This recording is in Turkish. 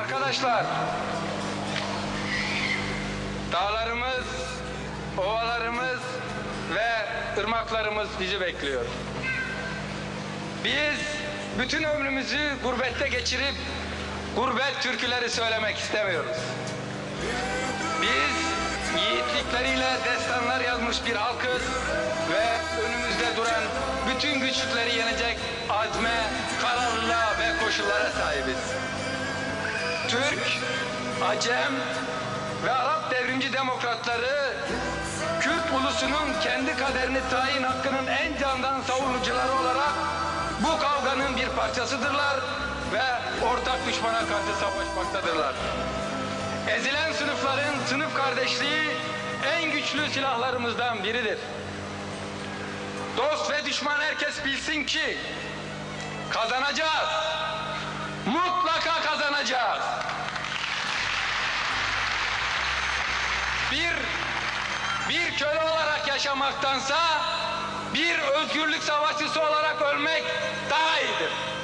Arkadaşlar, dağlarımız, ovalarımız ve ırmaklarımız bizi bekliyor. Biz bütün ömrümüzü gurbette geçirip gurbet türküleri söylemek istemiyoruz. Biz yiğitlikleriyle destanlar yazmış bir halkız ve önümüzde duran bütün güçlükleri yenecek azme, kararlılığa ve koşullara sahibiz. Türk, Acem ve Arap devrimci demokratları Kürt ulusunun kendi kaderini tayin hakkının en candan savunucuları olarak bu kavganın bir parçasıdırlar ve ortak düşmana karşı savaşmaktadırlar. Ezilen sınıfların sınıf kardeşliği en güçlü silahlarımızdan biridir. Dost ve düşman herkes bilsin ki kazanacağız. Mutlaka kazanacağız. Bir köle olarak yaşamaktansa bir özgürlük savaşçısı olarak ölmek daha iyidir.